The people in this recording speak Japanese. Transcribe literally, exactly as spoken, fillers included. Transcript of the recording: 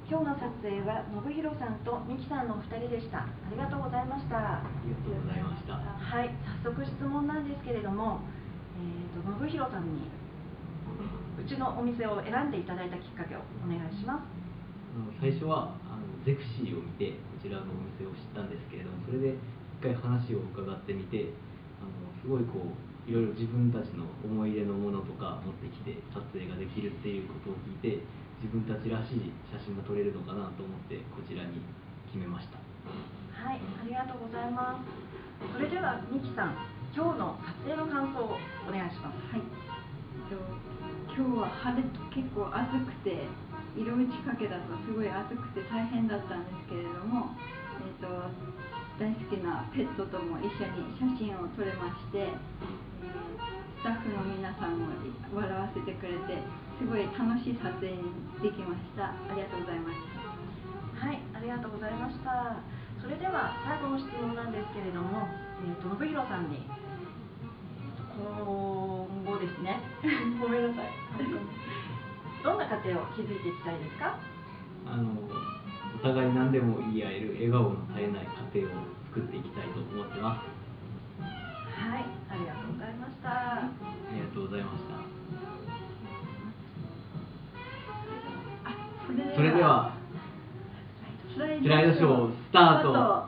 今日の撮影は信弘さんと美希さんのお二人でした。ありがとうございました。 ありがとうございました。 はい、早速質問なんですけれども、えーと、信弘さんにうちのお店を選んでいただいたきっかけをお願いします。 あの最初はあのゼクシーを見てこちらのお店を知ったんですけれども、それで一回話を伺ってみて、あのすごいこういろいろ自分たちの思い出のものとか持ってきて撮影ができるっていうことを聞いて、自分たちらしい写真が撮れるのかなと思ってこちらに決めました。 はい、ありがとうございます。それでは美希さん、今日の撮影の感想をお願いします。 はい、えっと、今日は晴れ、結構暑くて、色打ちかけだとすごい暑くて大変だったんですけれども、えっと、大好きなペットとも一緒に写真を撮れまして、えースタッフの皆さんも笑わせてくれて、すごい楽しい撮影にできました。ありがとうございました。 はい、ありがとうございました。それでは最後の質問なんですけれども、えーと、信弘さんに、えーと、今後ですね、ごめんなさい。どんな家庭を築いていきたいですか？ あのお互い何でも言い合える笑顔の絶えない家庭を作っていきたいと思ってます。 はい、ありがとうございました。 ありがとうございました。それではスライドショースタート。